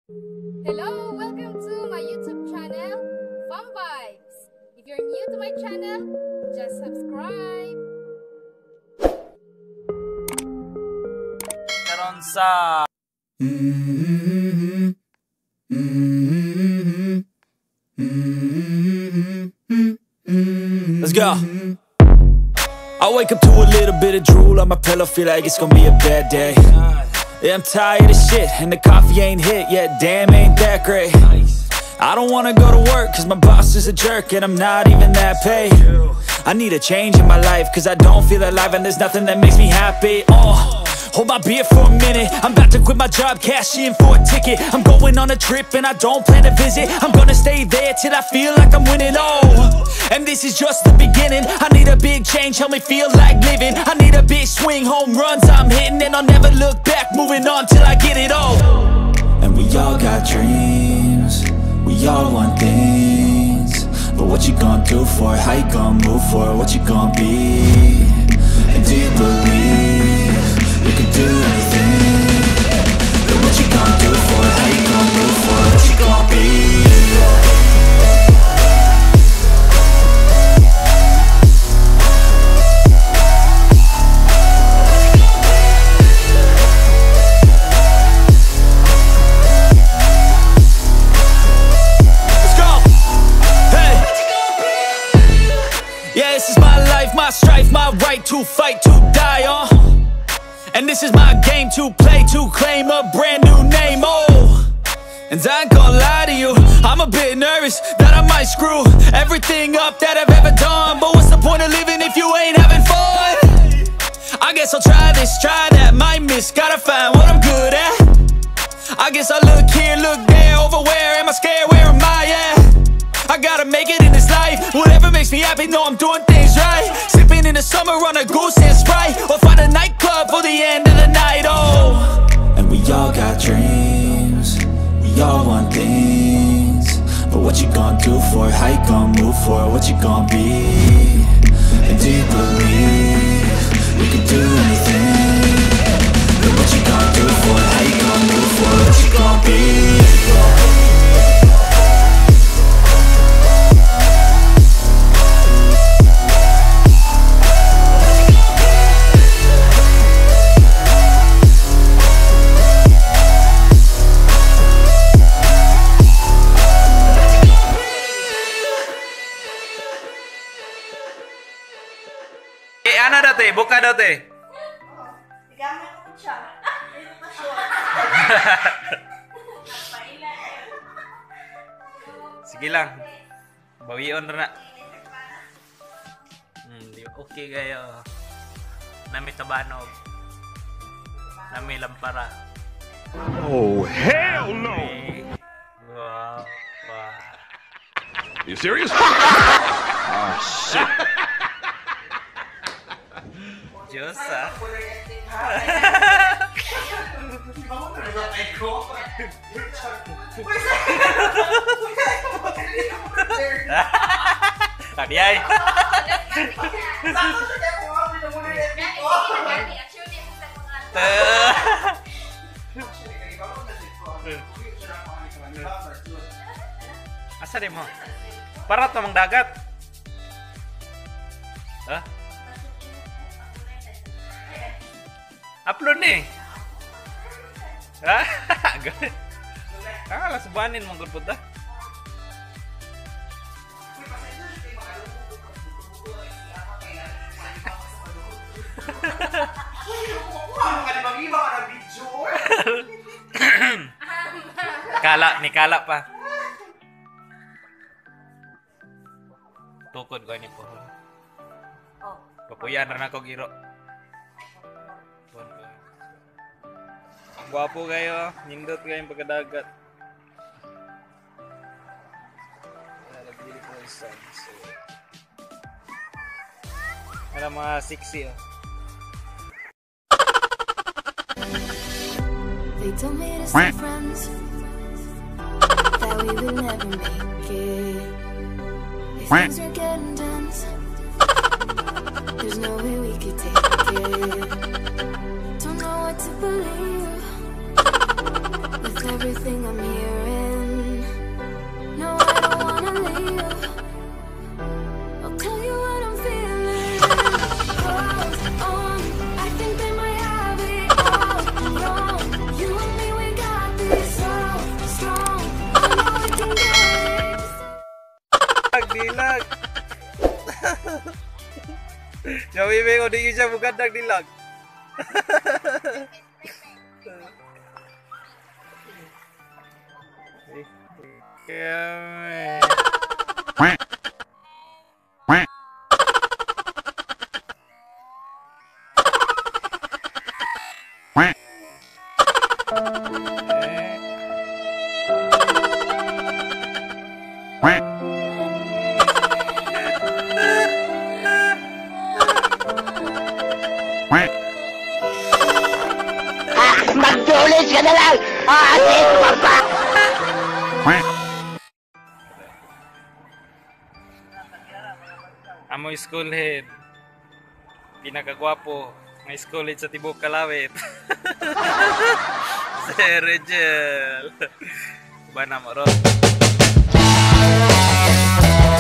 Hello, welcome to my YouTube channel, Fun Vibes. If you're new to my channel, just subscribe. Karon sa Let's go. I wake up to a little bit of drool on my pillow, feel like it's gonna be a bad day. Yeah, I'm tired of shit, and the coffee ain't hit yet, damn, ain't that great. I don't wanna go to work, cause my boss is a jerk, and I'm not even that paid. I need a change in my life, cause I don't feel alive, and there's nothing that makes me happy. Hold my beer for a minute, I'm about to quit my job, cash in for a ticket. I'm going on a trip and I don't plan to visit. I'm gonna stay there till I feel like I'm winning, and this is just the beginning. I need a big change, help me feel like living. I need a big swing, home runs I'm hitting, and I'll never look back, moving on till I get it all. And we all got dreams, we all want things, but what you gonna do for it? How you gonna move for it? What you gonna be? And do you believe you can do anything? But what you gonna do for it? How you gonna move for it? What you gonna be? Yeah, this is my life, my strife, my right to fight, to die, and this is my game to play, to claim a brand new name, and I ain't gonna lie to you, I'm a bit nervous that I might screw everything up that I've ever done. But what's the point of living if you ain't having fun? I guess I'll try this, try that, might miss, gotta find what I'm good at. I guess I look here, look there, over where am I scared, where am I at? I gotta make it in this life, whatever makes me happy, know I'm doing things right. Sipping in the summer on a goose and Sprite, or find a nightclub for the end of the night, And we all got dreams, we all want things, but what you gonna do for it? How you gonna move for it? What you gonna be? And do you believe you can do anything? But what you gonna do for it? How you gonna move for it? What you gonna be? Ano dati? Buka dati? Gamit ko siya. Sige lang. Bawion na. Okay kayo. Nami tabanog. Nami lampara. Oh, hell no! Wow. Wow. You serious? Oh, shit. Diyos, Tadi ay. Asa di mo? Para tamang dagat. Hah? Upload nih. Hah? Lah sebanin mong gud dah. Kala pa. Tukod ko ni po. Papuyan na ako giro. Gwapo kayo, nindot kayong pagkadagat. Beautiful sunset. Ano mga sexy They told me to stay friends, that we would never make it. If things are getting tense, there's no way we could take it. Don't know what to believe. with everything I'm hearing. No, I don't wanna leave. I'll tell you what I'm feeling. I think they might have it all wrong. You and me, we got this so strong. I know we can get it. Dilag. Jawi ko di siya bukan dilag. Magtulis ka na lang! Aasin mo pa! Amo school head. Pinakagwapo ng school head sa Tibok Kalawit. Sir Rachel. Ba na mo ron?